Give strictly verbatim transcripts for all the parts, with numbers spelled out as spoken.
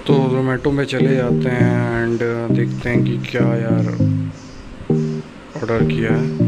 तो जोमेटो में चले जाते हैं एंड देखते हैं कि क्या यार ऑर्डर किया है।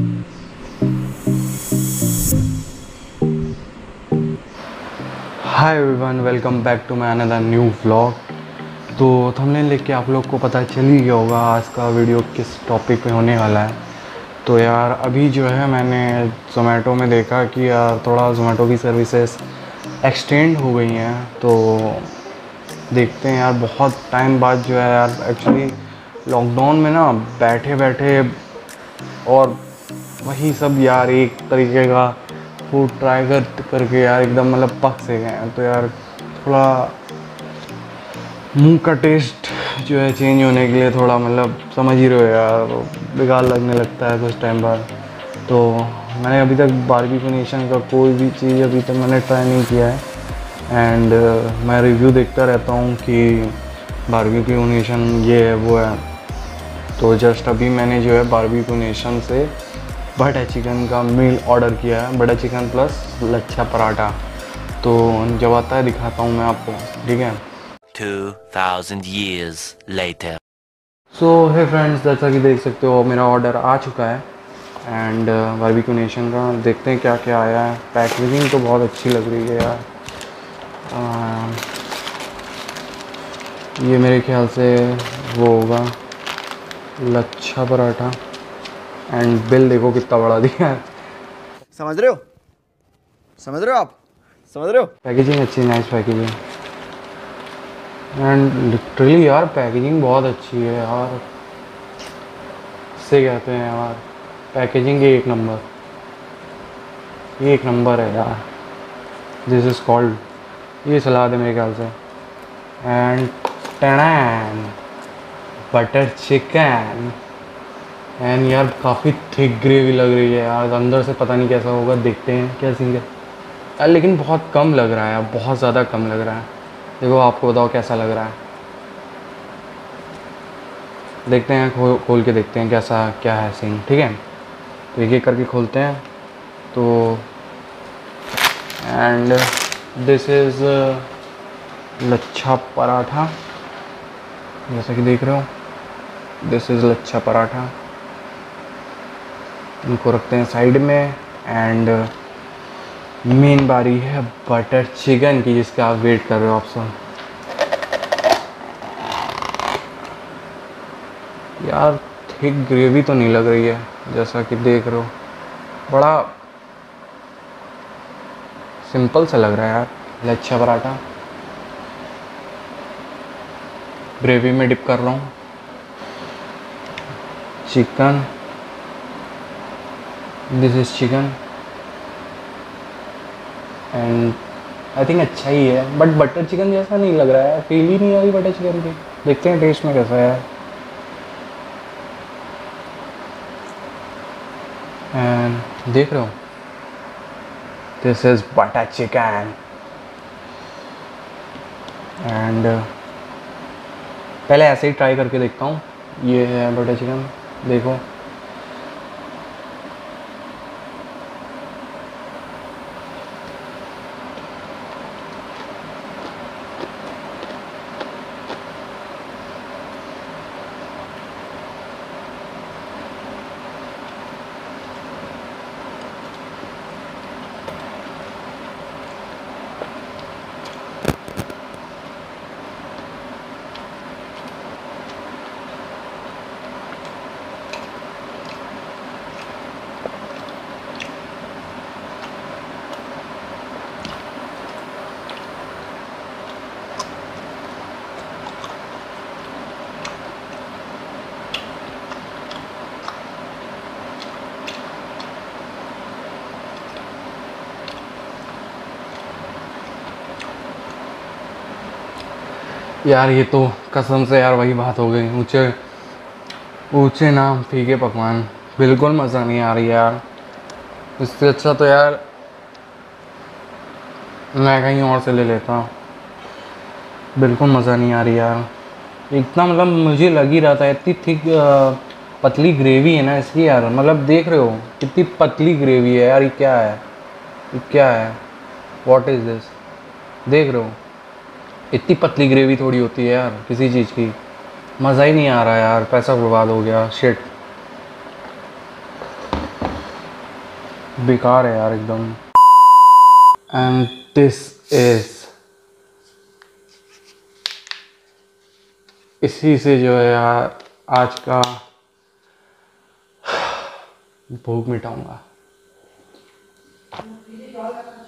Hi everyone, welcome back to my another new vlog. तो थंबनेल देख के आप लोग को पता चल ही गया होगा आज का वीडियो किस टॉपिक पे होने वाला है। तो यार अभी जो है मैंने जोमेटो में देखा कि यार थोड़ा जोमेटो की सर्विसेज एक्सटेंड हो गई हैं। तो देखते हैं यार, बहुत टाइम बाद जो है यार, एक्चुअली लॉकडाउन में ना बैठे बैठे और वही सब यार एक तरीके का फूड ट्राई कर करके यार एकदम मतलब पक से गए हैं। तो यार थोड़ा मुंह का टेस्ट जो है चेंज होने के लिए थोड़ा मतलब समझ ही रहे हो यार, बेकार लगने लगता है कुछ टाइम बाद। तो मैंने अभी तक बारबेक्यू नेशन का कोई भी चीज़ अभी तक मैंने ट्राई नहीं किया है एंड uh, मैं रिव्यू देखता रहता हूँ कि बारबेक्यू नेशन ये है वो है। तो जस्ट अभी मैंने जो है बारबेक्यू नेशन से बटर चिकन का मील ऑर्डर किया है, butter chicken plus lachha paratha. तो जब आता है दिखाता हूँ मैं आपको, ठीक है। two thousand years later. सो है फ्रेंड्स, जैसा कि देख सकते हो मेरा ऑर्डर आ चुका है एंड बारबेक्यू नेशन का देखते हैं क्या क्या आया है। पैकेजिंग तो बहुत अच्छी लग रही है यार। आ, ये मेरे ख्याल से वो होगा लच्छा पराठा एंड बिल देखो कितना बड़ा दिया है। समझ रहे हो समझ रहे हो आप समझ रहे हो। पैकेजिंग अच्छी, नाइस पैकेजिंग एंड लिटरली यार पैकेजिंग बहुत अच्छी है यार। इससे कहते हैं यार पैकेजिंग एक नंबर, एक नंबर है यार। दिस इज़ कॉल्ड, ये सलाद है मेरे ख्याल से। And ten butter chicken and यार काफ़ी थिक ग्रेवी लग रही है यार। अंदर से पता नहीं कैसा होगा, देखते हैं क्या सीन है यार। लेकिन बहुत कम लग रहा है यार, बहुत ज़्यादा कम लग रहा है। देखो आपको बताओ कैसा लग रहा है, देखते हैं खो, खोल के देखते हैं कैसा क्या है सीन, ठीक है। तो एक एक करके खोलते हैं। तो and this is lachha paratha, जैसा कि देख रहे हो दिस इज़ लच्छा पराठा। इनको रखते हैं साइड में एंड मेन बारी है बटर चिकन की, जिसका आप वेट कर रहे हो आप सब। यार थिक ग्रेवी तो नहीं लग रही है, जैसा कि देख रहे हो बड़ा सिंपल सा लग रहा है यार लच्छा पराठा। ग्रेवी में डिप कर रहा हूँ chicken, this is chicken and I think अच्छा ही है, बट बटर चिकन जैसा नहीं लग रहा है, फील ही नहीं आ रही बटर चिकन की। देखते हैं टेस्ट में कैसा है। एंड देख रहे हो this is butter chicken and पहले ऐसे ही ट्राई करके देखता हूँ। ये है बटर चिकन, देखो यार। ये तो कसम से यार वही बात हो गई, ऊंचे ऊंचे नाम फीके पकवान, बिल्कुल मज़ा नहीं आ रही यार। इससे अच्छा तो यार मैं कहीं और से ले लेता हूँ, बिल्कुल मज़ा नहीं आ रही यार। इतना मतलब मुझे लग ही रहा था इतनी थिक पतली ग्रेवी है ना इसकी यार। मतलब देख रहे हो कितनी पतली ग्रेवी है यार। ये क्या है, ये क्या है, व्हाट इज़ दिस, देख रहे हो इतनी पतली ग्रेवी थोड़ी होती है यार किसी चीज़ की। मज़ा ही नहीं आ रहा यार, पैसा बर्बाद हो गया, शिट बेकार है यार एकदम। एंड दिस इज, इसी से जो है यार आज का भूख मिटाऊंगा।